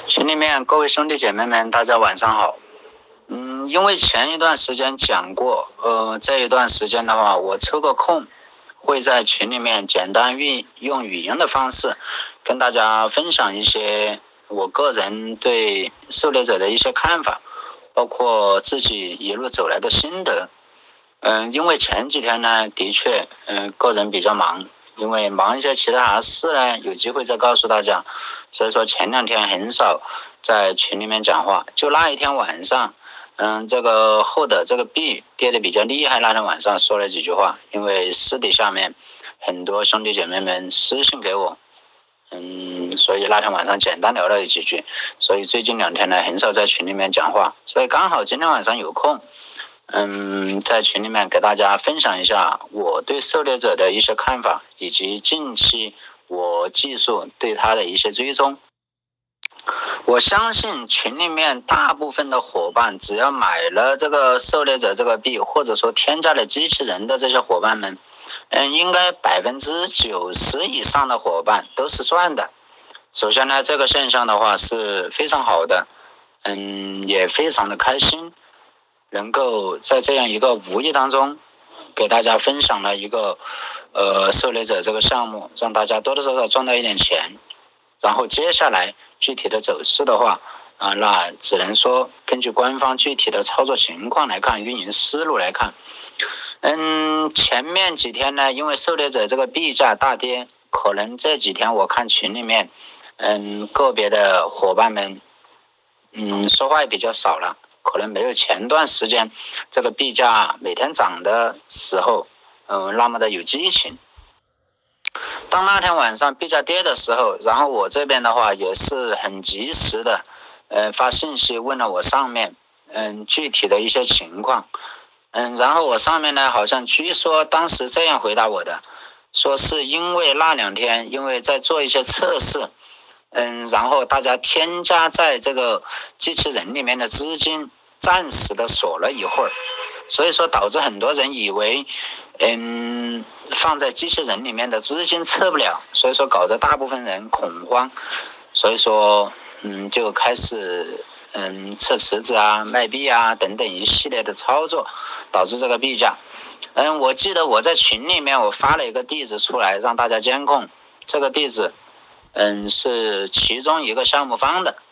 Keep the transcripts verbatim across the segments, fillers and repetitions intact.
群里面各位兄弟姐妹们，大家晚上好。嗯，因为前一段时间讲过，呃，这一段时间的话，我抽个空，会在群里面简单运用语音的方式，跟大家分享一些我个人对狩猎者的一些看法，包括自己一路走来的心得。嗯，因为前几天呢，的确，嗯，个人比较忙。因为忙一些其他事呢，有机会再告诉大家。所以说前两天很少在群里面讲话，就那一天晚上，嗯，这个后的这个币跌得比较厉害，那天晚上说了几句话。因为私底下面很多兄弟姐妹们私信给我，嗯，所以那天晚上简单聊了几句。所以最近两天呢，很少在群里面讲话，所以刚好今天晚上有空。嗯，在群里面给大家分享一下我对狩猎者的一些看法，以及近期我技术对他的一些追踪。我相信群里面大部分的伙伴，只要买了这个狩猎者这个币，或者说添加了机器人的这些伙伴们，嗯，应该百分之九十以上的伙伴都是赚的。首先呢，这个现象的话是非常好的，嗯，也非常的开心。能够在这样一个无意当中给大家分享了一个呃狩猎者这个项目，让大家多多少少赚到一点钱。然后接下来具体的走势的话啊、呃，那只能说根据官方具体的操作情况来看，运营思路来看。嗯，前面几天呢，因为狩猎者这个币价大跌，可能这几天我看群里面嗯个别的伙伴们嗯说话也比较少了，可能没有前段时间这个币价每天涨的时候，嗯、呃，那么的有激情。当那天晚上币价跌的时候，然后我这边的话也是很及时的，呃，发信息问了我上面，嗯，具体的一些情况，嗯，然后我上面呢好像据说当时这样回答我的，说是因为那两天因为在做一些测试。嗯，然后大家添加在这个机器人里面的资金暂时的锁了一会儿，所以说导致很多人以为，嗯，放在机器人里面的资金撤不了，所以说搞得大部分人恐慌，所以说，嗯，就开始，嗯，撤池子啊、卖币啊等等一系列的操作，导致这个币价，嗯，我记得我在群里面我发了一个地址出来让大家监控，这个地址。嗯，是其中一个项目方的。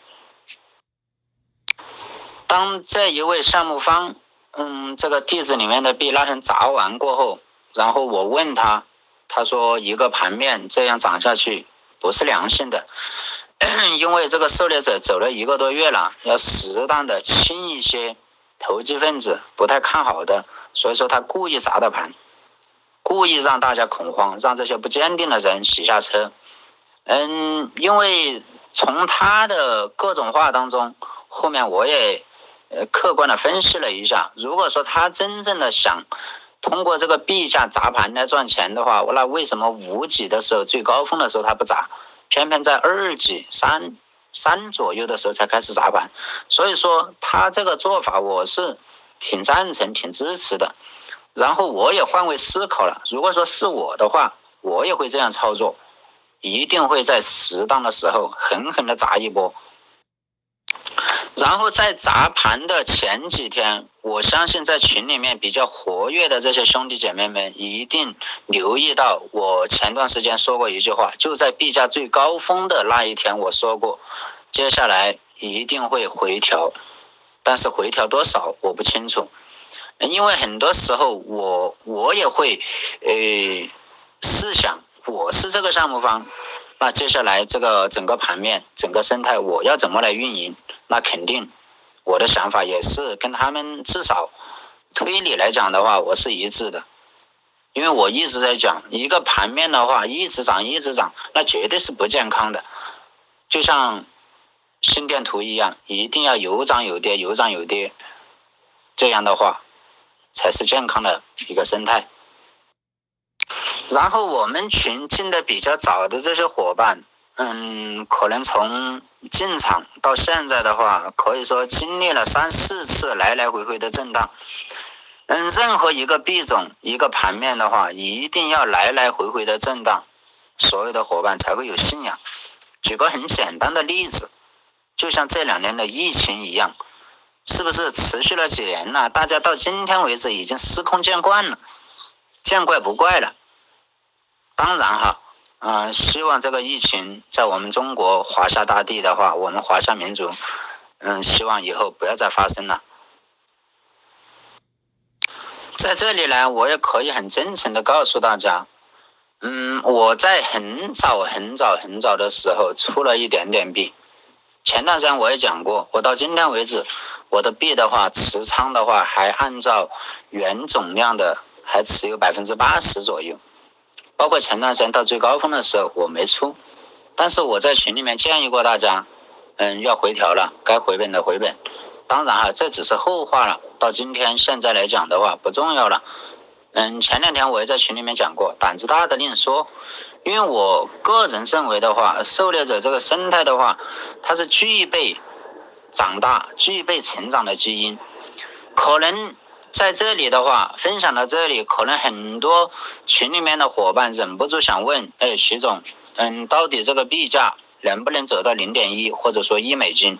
当这一位项目方，嗯，这个地址里面的币那天砸完过后，然后我问他，他说一个盘面这样涨下去不是良性的，因为这个狩猎者走了一个多月了，要适当的清一些投机分子不太看好的，所以说他故意砸的盘，故意让大家恐慌，让这些不坚定的人洗下车。嗯，因为从他的各种话当中，后面我也呃客观的分析了一下，如果说他真正的想通过这个币价砸盘来赚钱的话，那为什么五几的时候最高峰的时候他不砸，偏偏在二几、三三左右的时候才开始砸盘？所以说他这个做法我是挺赞成、挺支持的。然后我也换位思考了，如果说是我的话，我也会这样操作。一定会在适当的时候狠狠的砸一波，然后在砸盘的前几天，我相信在群里面比较活跃的这些兄弟姐妹们一定留意到，我前段时间说过一句话，就在币价最高峰的那一天我说过，接下来一定会回调，但是回调多少我不清楚，因为很多时候我我也会呃试想，我是这个项目方，那接下来这个整个盘面、整个生态，我要怎么来运营？那肯定我的想法也是跟他们至少推理来讲的话，我是一致的。因为我一直在讲，一个盘面的话，一直涨一直涨，那绝对是不健康的。就像心电图一样，一定要有涨有跌，有涨有跌，这样的话才是健康的一个生态。然后我们群进的比较早的这些伙伴，嗯，可能从进场到现在的话，可以说经历了三四次来来回回的震荡。嗯，任何一个币种、一个盘面的话，一定要来来回回的震荡，所有的伙伴才会有信仰。举个很简单的例子， 就像这两年的疫情一样，是不是持续了几年了？大家到今天为止已经司空见惯了，见怪不怪了。当然哈，呃，希望这个疫情在我们中国华夏大地的话，我们华夏民族，嗯，希望以后不要再发生了。在这里呢，我也可以很真诚的告诉大家，嗯，我在很早很早很早的时候出了一点点币。前段时间我也讲过，我到今天为止，我的币的话，持仓的话还按照原总量的还持有百分之八十左右。包括前段时间到最高峰的时候，我没出，但是我在群里面建议过大家，嗯，要回调了，该回本的回本。当然哈，这只是后话了。到今天现在来讲的话，不重要了。嗯，前两天我也在群里面讲过，胆子大的另说。因为我个人认为的话，狩猎者这个生态的话，它是具备长大、具备成长的基因。可能在这里的话，分享到这里，可能很多群里面的伙伴忍不住想问，哎，徐总，嗯，到底这个币价能不能走到 零点一 或者说一美金？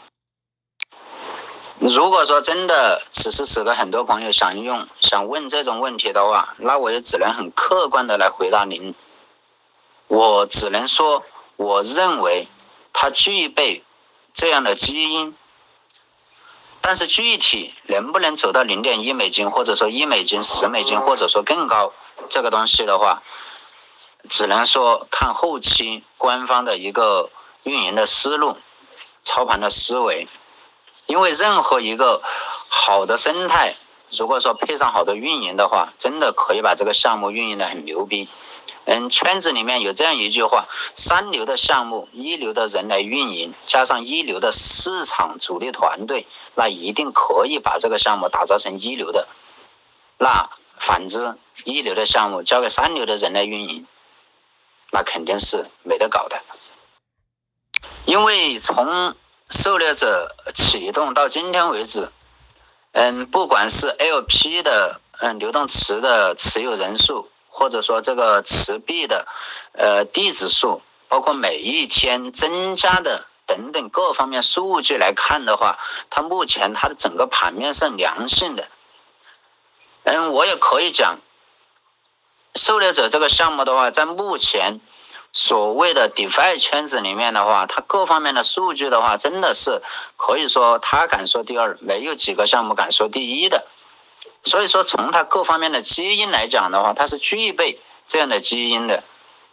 如果说真的此时此刻很多朋友想用想问这种问题的话，那我也只能很客观的来回答您。我只能说，我认为它具备这样的基因，但是具体能不能走到 零点一美金，或者说一美金、十美金，或者说更高，这个东西的话，只能说看后期官方的一个运营的思路、操盘的思维。因为任何一个好的生态，如果说配上好的运营的话，真的可以把这个项目运营的很牛逼。嗯，圈子里面有这样一句话，三流的项目，一流的人来运营，加上一流的市场主力团队，那一定可以把这个项目打造成一流的。那反之，一流的项目交给三流的人来运营，那肯定是没得搞的。因为从狩猎者启动到今天为止，嗯，不管是 L P 的嗯流动池的持有人数，或者说这个持币的呃地址数，包括每一天增加的等等各方面数据来看的话，它目前它的整个盘面是良性的。嗯，我也可以讲，狩猎者这个项目的话，在目前所谓的 DeFi 圈子里面的话，它各方面的数据的话，真的是可以说它敢说第二，没有几个项目敢说第一的。所以说从它各方面的基因来讲的话，它是具备这样的基因的。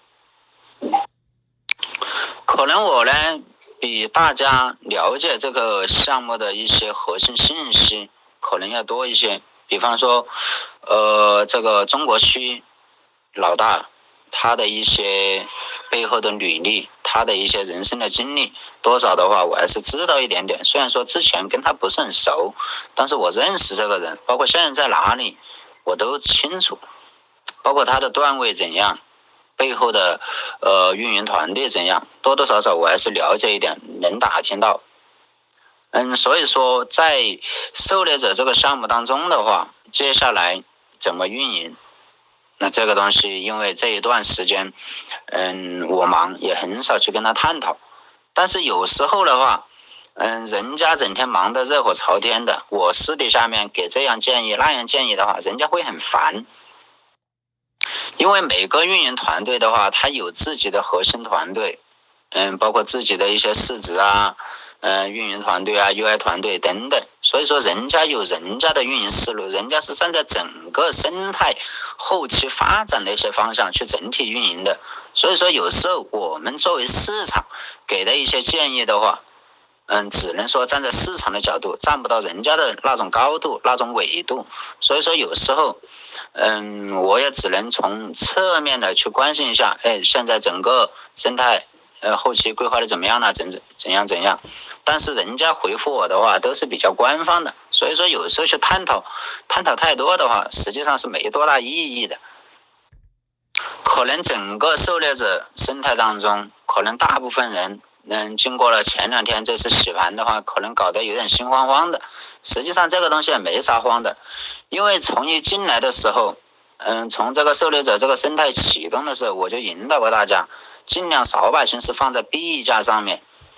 可能我呢比大家了解这个项目的一些核心信息可能要多一些，比方说呃这个中国区老大他的一些背后的履历，他的一些人生的经历，多少的话我还是知道一点点。虽然说之前跟他不是很熟，但是我认识这个人，包括现在在哪里我都清楚，包括他的段位怎样，背后的呃运营团队怎样，多多少少我还是了解一点，能打听到。嗯，所以说在狩猎者这个项目当中的话，接下来怎么运营，那这个东西因为这一段时间嗯我忙，也很少去跟他探讨。但是有时候的话嗯人家整天忙得热火朝天的，我私底下面给这样建议那样建议的话，人家会很烦。因为每个运营团队的话，他有自己的核心团队，嗯包括自己的一些市值啊嗯运营团队啊 U I 团队等等，所以说人家有人家的运营思路，人家是站在整个生态后期发展的一些方向去整体运营的。所以说有时候我们作为市场给的一些建议的话，嗯只能说站在市场的角度，站不到人家的那种高度那种纬度。所以说有时候嗯我也只能从侧面的去关心一下，哎，现在整个生态呃，后期规划的怎么样呢？怎怎怎样怎样？但是人家回复我的话都是比较官方的，所以说有时候去探讨，探讨太多的话，实际上是没多大意义的。可能整个狩猎者生态当中，可能大部分人，嗯，经过了前两天这次洗盘的话，可能搞得有点心慌慌的。实际上这个东西也没啥慌的，因为从一进来的时候，嗯，从这个狩猎者这个生态启动的时候，我就引导过大家，尽量少把心思放在币价上面。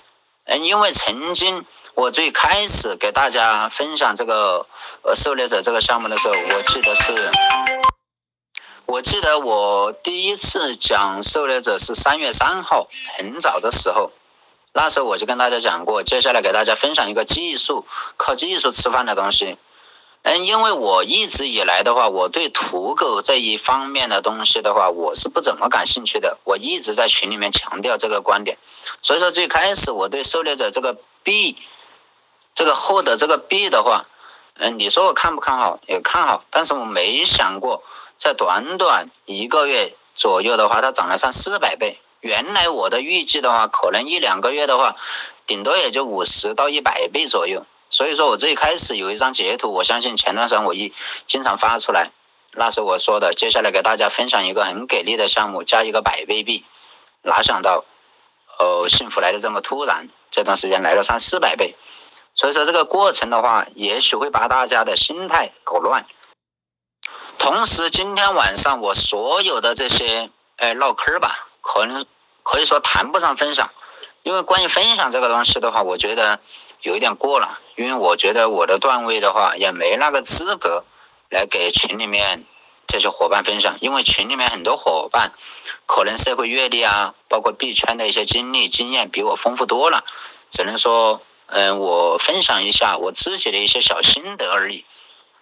嗯，因为曾经我最开始给大家分享这个呃狩猎者这个项目的时候，我记得是，我记得我第一次讲狩猎者是三月三号，很早的时候，那时候我就跟大家讲过，接下来给大家分享一个技术，靠技术吃饭的东西。嗯，因为我一直以来的话，我对土狗这一方面的东西的话，我是不怎么感兴趣的。我一直在群里面强调这个观点，所以说最开始我对狩猎者这个币，这个获得这个币的话，嗯，你说我看不看好？也看好，但是我没想过，在短短一个月左右的话，它涨了上四百倍。原来我的预计的话，可能一两个月的话，顶多也就五十到一百倍左右。所以说我最开始有一张截图，我相信前段时间我一经常发出来，那是我说的，接下来给大家分享一个很给力的项目，加一个百倍币。哪想到，哦，幸福来的这么突然，这段时间来了上四百倍。所以说这个过程的话，也许会把大家的心态搞乱。同时，今天晚上我所有的这些呃唠嗑吧，可能可以说谈不上分享，因为关于分享这个东西的话，我觉得有一点过了，因为我觉得我的段位的话也没那个资格来给群里面这些伙伴分享，因为群里面很多伙伴可能社会阅历啊，包括币圈的一些经历经验比我丰富多了，只能说嗯、呃，我分享一下我自己的一些小心得而已。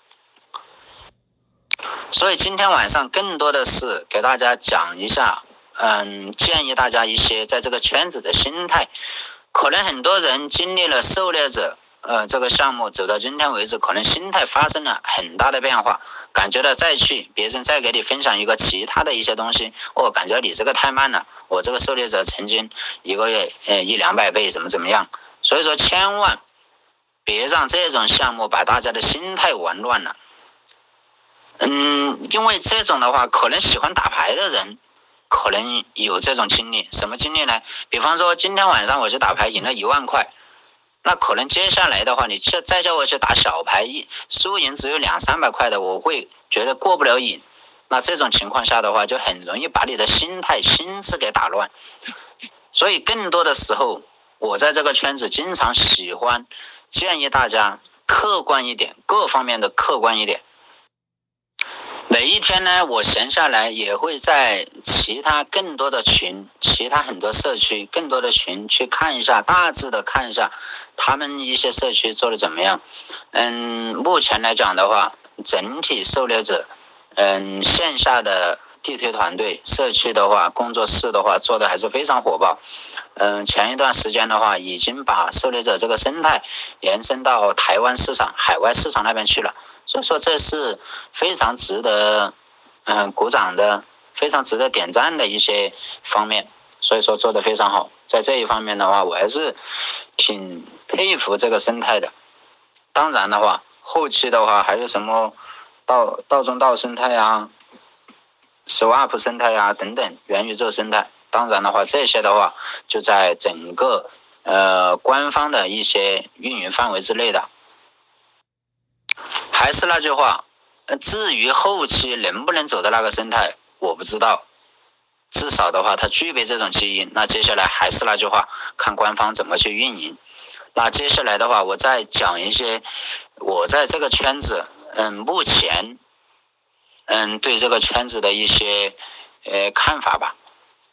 所以今天晚上更多的是给大家讲一下，嗯，建议大家一些在这个圈子的心态。可能很多人经历了狩猎者呃这个项目走到今天为止，可能心态发生了很大的变化，感觉到再去别人再给你分享一个其他的一些东西，我、哦、感觉你这个太慢了，我这个狩猎者曾经一个月呃一两百倍怎么怎么样。所以说千万别让这种项目把大家的心态玩乱了。嗯，因为这种的话，可能喜欢打牌的人可能有这种经历。什么经历呢？比方说今天晚上我去打牌赢了一万块，那可能接下来的话，你再叫我去打小牌，一输赢只有两三百块的，我会觉得过不了瘾。那这种情况下的话，就很容易把你的心态心思给打乱。所以更多的时候，我在这个圈子经常喜欢建议大家客观一点，各方面的客观一点。每一天呢，我闲下来也会在其他更多的群，其他很多社区更多的群去看一下，大致的看一下他们一些社区做的怎么样。嗯，目前来讲的话，整体狩猎者嗯线下的地推团队社区的话，工作室的话做的还是非常火爆。嗯，前一段时间的话，已经把狩猎者这个生态延伸到台湾市场、海外市场那边去了。所以说这是非常值得嗯鼓掌的，非常值得点赞的一些方面。所以说做得非常好，在这一方面的话，我还是挺佩服这个生态的。当然的话，后期的话还有什么道道中道生态啊、swap 生态啊等等元宇宙生态。当然的话，这些的话就在整个呃官方的一些运营范围之内的。还是那句话，至于后期能不能走到那个生态，我不知道。至少的话，它具备这种基因。那接下来还是那句话，看官方怎么去运营。那接下来的话，我再讲一些我在这个圈子，嗯，目前，嗯，对这个圈子的一些呃看法吧。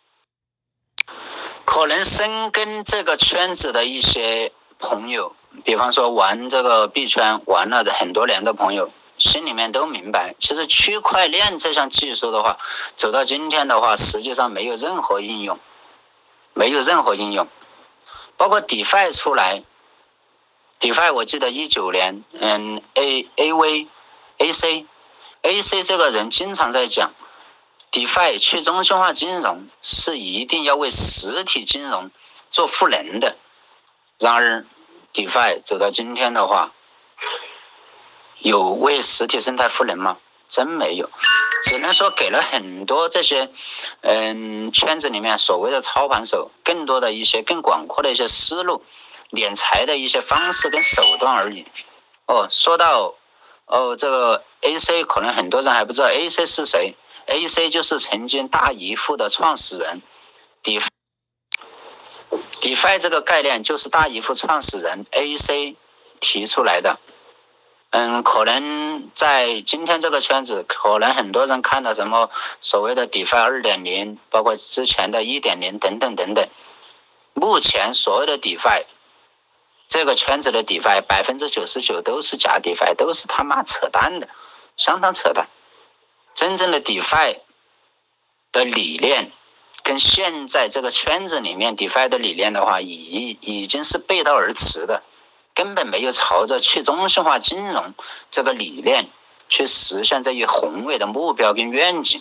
可能深耕这个圈子的一些朋友，比方说玩这个币圈玩了很多年的朋友，心里面都明白，其实区块链这项技术的话，走到今天的话，实际上没有任何应用，没有任何应用。包括 DeFi 出来 ，DeFi 我记得一九年，嗯 ，A A V A C A C 这个人经常在讲。DeFi 去中心化金融是一定要为实体金融做赋能的。然而 DeFi 走到今天的话，有为实体生态赋能吗？真没有，只能说给了很多这些嗯圈子里面所谓的操盘手更多的一些更广阔的一些思路，敛财的一些方式跟手段而已。哦，说到哦这个 A C， 可能很多人还不知道 A C 是谁。A C 就是曾经大姨夫的创始人， DeFi 这个概念就是大姨夫创始人 A C 提出来的。嗯，可能在今天这个圈子，可能很多人看到什么所谓的 DeFi 二点零， 包括之前的 一点零 等等等等。目前所谓的 DeFi 这个圈子的 DeFi 百分之九十九都是假 DeFi， 都是他妈扯淡的，相当扯淡。真正的 DeFi 的理念跟现在这个圈子里面 DeFi 的理念的话，已已经是背道而驰的，根本没有朝着去中心化金融这个理念去实现这一宏伟的目标跟愿景。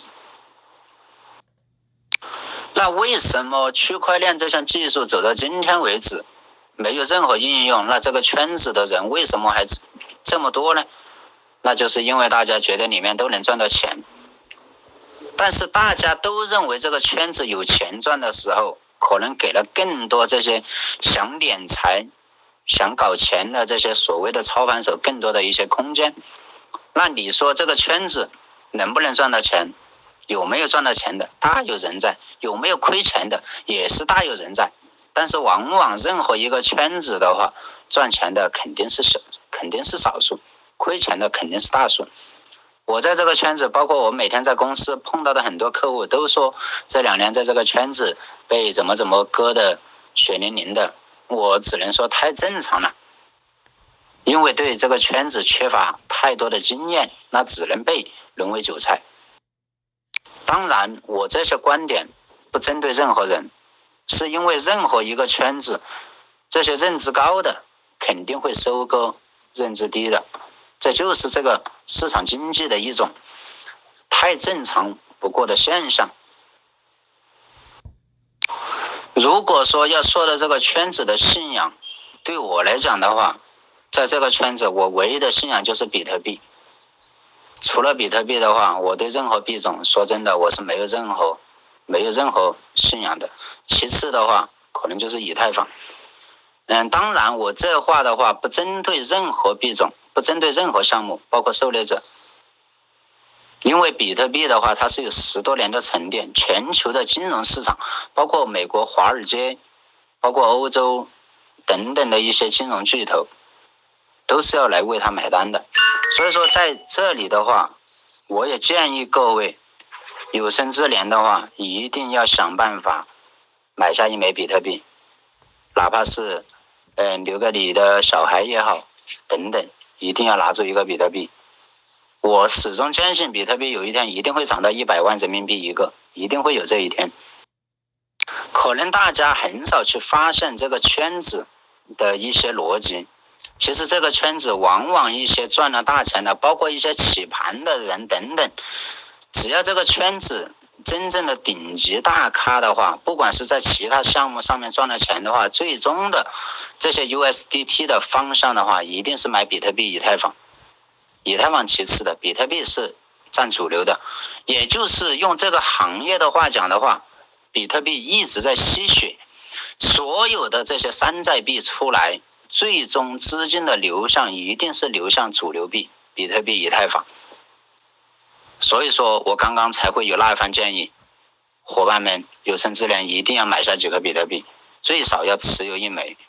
那为什么区块链这项技术走到今天为止没有任何应用？那这个圈子的人为什么还这么多呢？那就是因为大家觉得里面都能赚到钱，但是大家都认为这个圈子有钱赚的时候，可能给了更多这些想敛财想搞钱的这些所谓的操盘手更多的一些空间。那你说这个圈子能不能赚到钱？有没有赚到钱的？大有人在。有没有亏钱的？也是大有人在。但是往往任何一个圈子的话，赚钱的肯定是少，肯定是少数，亏钱的肯定是大数。我在这个圈子，包括我每天在公司碰到的很多客户都说，这两年在这个圈子被怎么怎么割的血淋淋的，我只能说太正常了。因为对这个圈子缺乏太多的经验，那只能被沦为韭菜。当然，我这些观点不针对任何人，是因为任何一个圈子，这些认知高的肯定会收割认知低的，这就是这个市场经济的一种太正常不过的现象。如果说要说的这个圈子的信仰，对我来讲的话，在这个圈子我唯一的信仰就是比特币。除了比特币的话，我对任何币种说真的我是没有任何没有任何信仰的。其次的话可能就是以太坊。嗯，当然我这话的话不针对任何币种，不针对任何项目，包括狩猎者。因为比特币的话它是有十多年的沉淀，全球的金融市场，包括美国华尔街，包括欧洲等等的一些金融巨头都是要来为它买单的。所以说在这里的话，我也建议各位有生之年的话，一定要想办法买下一枚比特币，哪怕是嗯、呃、留给你的小孩也好等等，一定要拿住一个比特币。我始终坚信比特币有一天一定会涨到一百万人民币一个，一定会有这一天。可能大家很少去发现这个圈子的一些逻辑，其实这个圈子往往一些赚了大钱的，包括一些起盘的人等等，只要这个圈子真正的顶级大咖的话，不管是在其他项目上面赚了钱的话，最终的这些 U S D T 的方向的话，一定是买比特币、以太坊。以太坊其次的，比特币是占主流的。也就是用这个行业的话讲的话，比特币一直在吸血，所有的这些山寨币出来，最终资金的流向一定是流向主流币，比特币、以太坊。所以说我刚刚才会有那一番建议，伙伴们有生之年一定要买下几颗比特币，最少要持有一枚。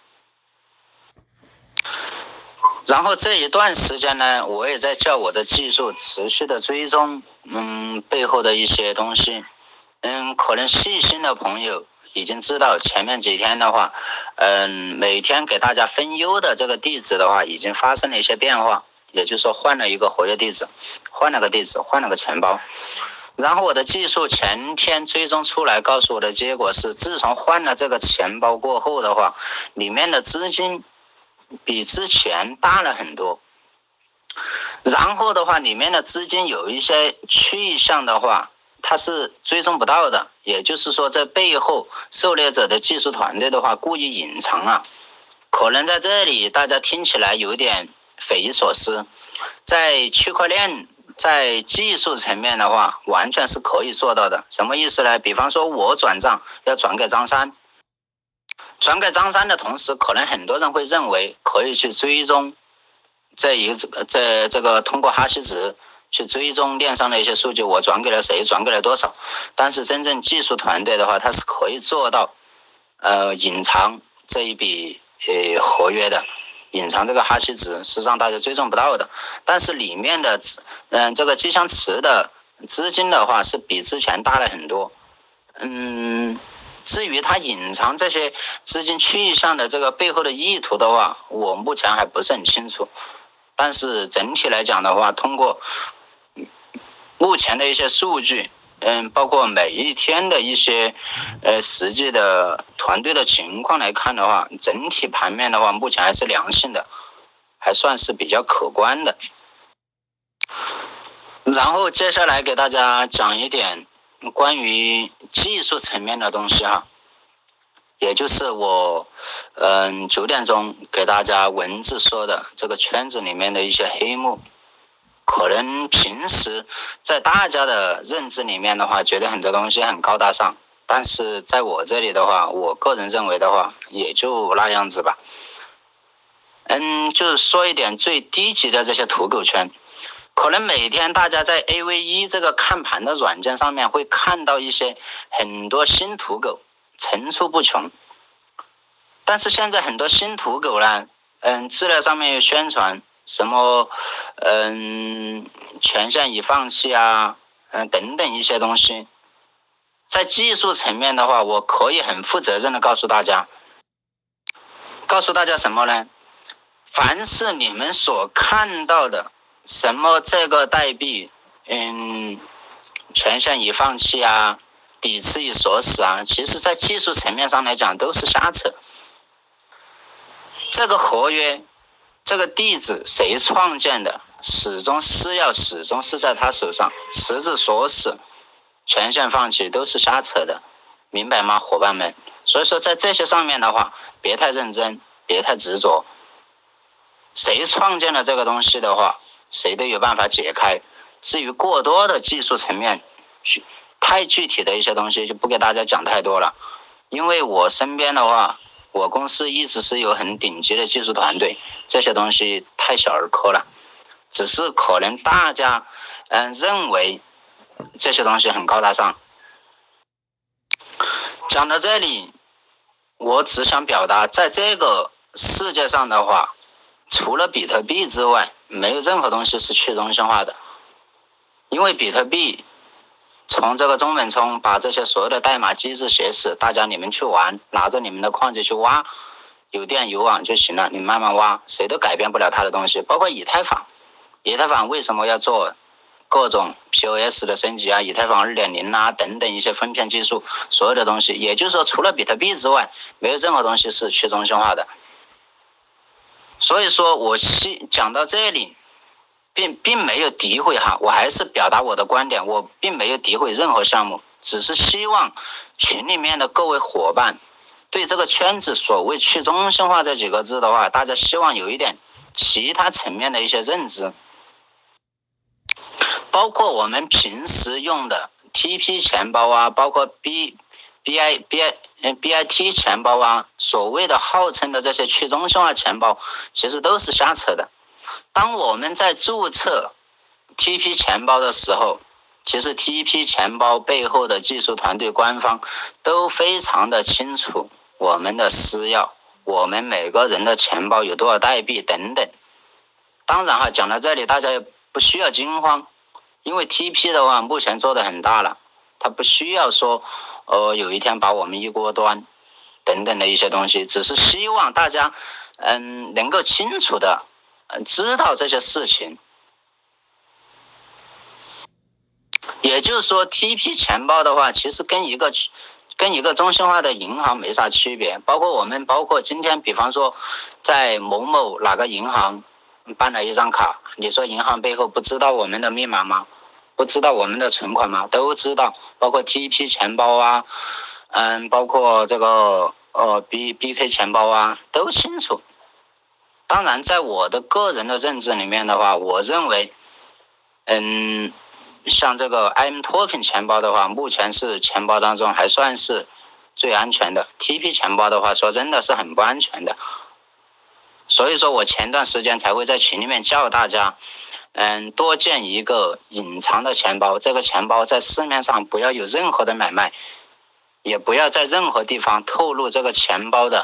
然后这一段时间呢，我也在叫我的技术持续的追踪嗯背后的一些东西。嗯，可能细心的朋友已经知道，前面几天的话，嗯，每天给大家分优的这个地址的话，已经发生了一些变化，也就是说换了一个活跃地址，换了个地址，换了个钱包。然后我的技术前天追踪出来，告诉我的结果是，自从换了这个钱包过后的话，里面的资金比之前大了很多。然后的话，里面的资金有一些去向的话，它是追踪不到的，也就是说这背后狩猎者的技术团队的话故意隐藏了。可能在这里大家听起来有点匪夷所思，在区块链在技术层面的话完全是可以做到的。什么意思呢？比方说我转账要转给张三，转给张三的同时，可能很多人会认为可以去追踪这一这这个通过哈希值去追踪链上的一些数据，我转给了谁，转给了多少。但是真正技术团队的话，它是可以做到呃隐藏这一笔呃合约的，隐藏这个哈希值是让大家追踪不到的。但是里面的嗯、呃、这个吉祥池的资金的话是比之前大了很多。嗯，至于它隐藏这些资金去向的这个背后的意图的话，我目前还不是很清楚。但是整体来讲的话，通过目前的一些数据，嗯，包括每一天的一些呃实际的团队的情况来看的话，整体盘面的话，目前还是良性的，还算是比较可观的。然后接下来给大家讲一点关于技术层面的东西哈，也就是我嗯九点钟给大家文字说的这个圈子里面的一些黑幕。可能平时在大家的认知里面的话，觉得很多东西很高大上，但是在我这里的话，我个人认为的话，也就那样子吧。嗯，就是说一点最低级的这些土狗圈，可能每天大家在 A V 一 这个看盘的软件上面会看到一些很多新土狗，层出不穷。但是现在很多新土狗呢，嗯，资料上面有宣传。什么，嗯，权限已放弃啊，嗯，等等一些东西，在技术层面的话，我可以很负责任的告诉大家，告诉大家什么呢？凡是你们所看到的什么这个代币，嗯，权限已放弃啊，底次已锁死啊，其实在技术层面上来讲都是瞎扯。这个合约。这个地址谁创建的，始终私钥始终是在他手上，池子锁死，权限放弃都是瞎扯的，明白吗，伙伴们？所以说在这些上面的话，别太认真，别太执着。谁创建了这个东西的话，谁都有办法解开。至于过多的技术层面，太具体的一些东西就不给大家讲太多了，因为我身边的话。我公司一直是有很顶级的技术团队，这些东西太小儿科了，只是可能大家嗯认为这些东西很高大上。讲到这里，我只想表达，在这个世界上的话，除了比特币之外，没有任何东西是去中心化的，因为比特币。从这个中本聪把这些所有的代码机制写死，大家你们去玩，拿着你们的矿机去挖，有电有网就行了，你慢慢挖，谁都改变不了它的东西。包括以太坊，以太坊为什么要做各种 P O S 的升级啊，以太坊 二点零 啊等等一些分片技术，所有的东西，也就是说除了比特币之外，没有任何东西是去中心化的。所以说我希讲到这里。并并没有诋毁哈，我还是表达我的观点，我并没有诋毁任何项目，只是希望群里面的各位伙伴对这个圈子所谓去中心化这几个字的话，大家希望有一点其他层面的一些认知，包括我们平时用的 T P 钱包啊，包括 B B I B I B I T 钱包啊，所谓的号称的这些去中心化钱包，其实都是瞎扯的。当我们在注册 T P 钱包的时候，其实 T P 钱包背后的技术团队官方都非常的清楚我们的私钥，我们每个人的钱包有多少代币等等。当然哈，讲到这里大家也不需要惊慌，因为 T P 的话目前做的很大了，它不需要说呃有一天把我们一锅端等等的一些东西，只是希望大家嗯能够清楚的知道这些事情。也就是说 T P 钱包的话，其实跟一个跟一个中心化的银行没啥区别。包括我们包括今天比方说在某某哪个银行办了一张卡，你说银行背后不知道我们的密码吗？不知道我们的存款吗？都知道。包括 T P 钱包啊，嗯，包括这个呃 B BK 钱包啊，都清楚。当然在我的个人的认知里面的话，我认为嗯像这个 I M Token 钱包的话，目前是钱包当中还算是最安全的。T P 钱包的话，说真的是很不安全的。所以说我前段时间才会在群里面叫大家，嗯，多建一个隐藏的钱包。这个钱包在市面上不要有任何的买卖，也不要在任何地方透露这个钱包的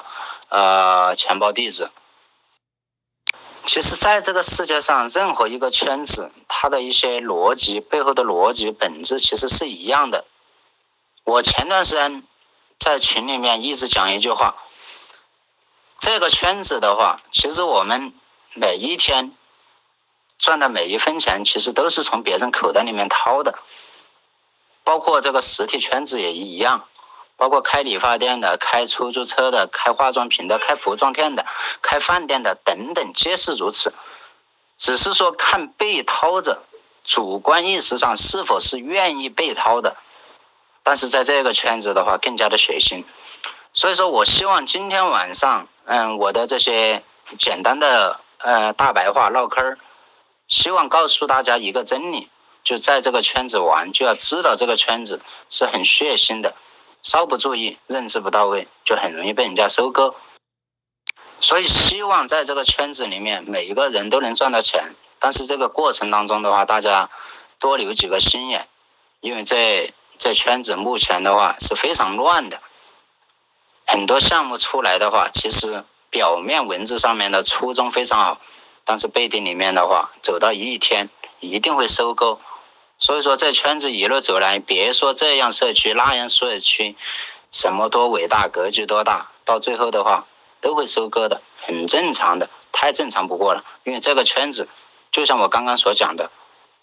呃钱包地址。其实在这个世界上，任何一个圈子，它的一些逻辑背后的逻辑本质其实是一样的。我前段时间在群里面一直讲一句话，这个圈子的话，其实我们每一天赚的每一分钱，其实都是从别人口袋里面掏的，包括这个实体圈子也一样，包括开理发店的、开出租车的、开化妆品的、开服装店的、开饭店的等等，皆是如此。只是说看被掏者主观意识上是否是愿意被掏的，但是在这个圈子的话更加的血腥。所以说我希望今天晚上嗯，我的这些简单的呃大白话唠嗑，希望告诉大家一个真理，就在这个圈子玩，就要知道这个圈子是很血腥的，稍不注意，认知不到位，就很容易被人家收割。所以希望在这个圈子里面每一个人都能赚到钱，但是这个过程当中的话，大家多留几个心眼，因为这这圈子目前的话是非常乱的，很多项目出来的话，其实表面文字上面的初衷非常好，但是背地里面的话，走到一天一定会收购。所以说这圈子一路走来，别说这样社区那样社区，什么多伟大格局多大，到最后的话都会收割的，很正常的，太正常不过了。因为这个圈子就像我刚刚所讲的，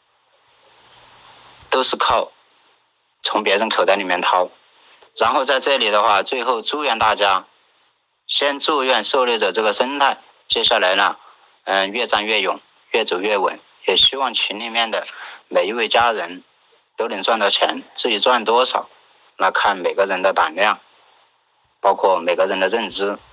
都是靠从别人口袋里面掏。然后在这里的话，最后祝愿大家，先祝愿狩猎者这个生态接下来呢嗯，越战越勇，越走越稳，也希望群里面的每一位家人都能赚到钱，至于赚多少，那看每个人的胆量，包括每个人的认知。